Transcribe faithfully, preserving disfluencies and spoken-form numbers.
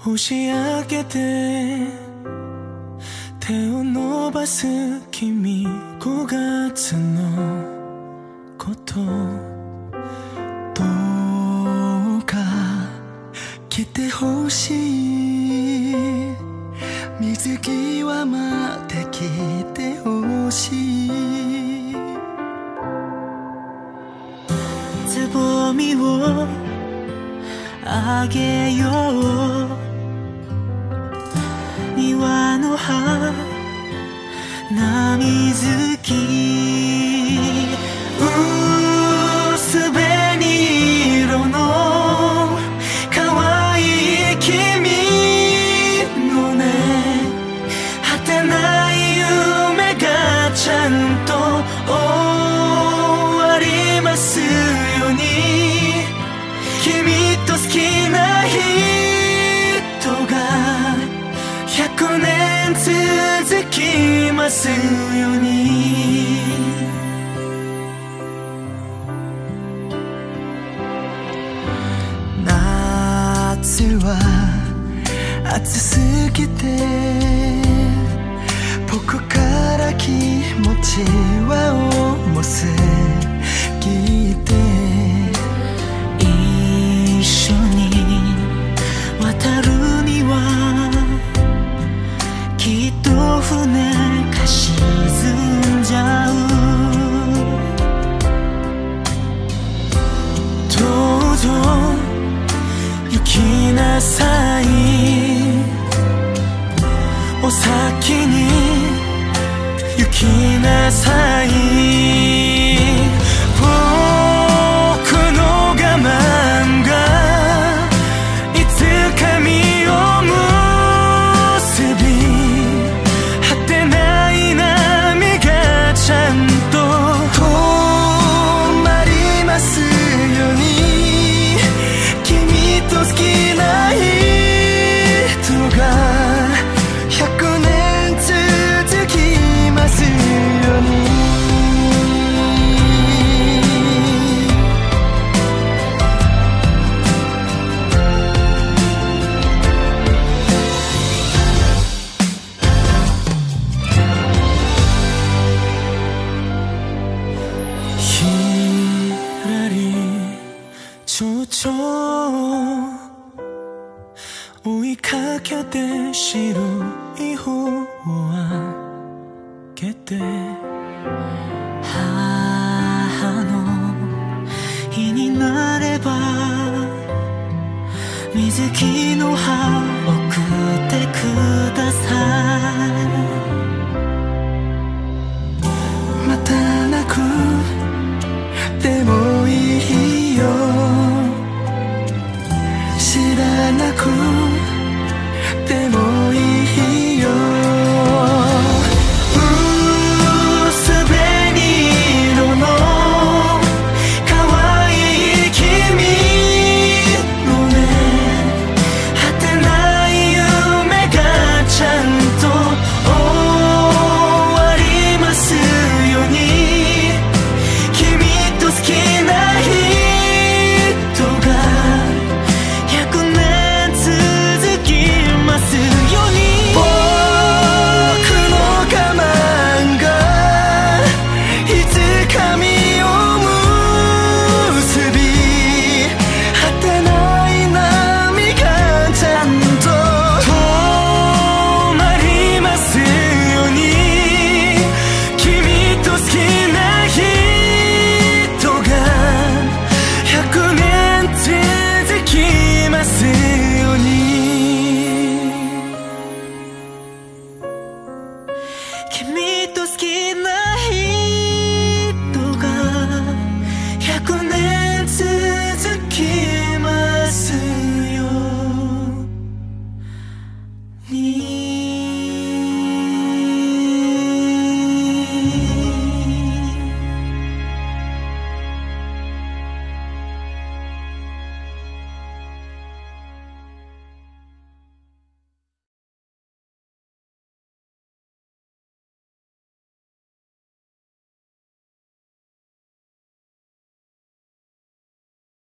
星明けて手を伸ばす君、ごがつのことどうか来てほしい、水際まで来てほしい、つぼみをあげよう、庭の花水木、薄紅色の可愛い君のね、果てない夢がちゃんと終わりますように、君と好きな人がひゃくねん続きますように。夏は暑すぎて僕から気持ちは重すぎて、一緒に渡るにはきっと船が沈んじゃう、どうぞ行きなさい、お先に行きなさい、僕の我慢がいつか実を結び、果てない波がちゃんと止まりますように、君と好きな人がひゃくねん続きますように。ひらり蝶々追いかけて白い帆をあげて、母の日になれば水木の葉送ってください、また泣くでもいいよ、知らなくても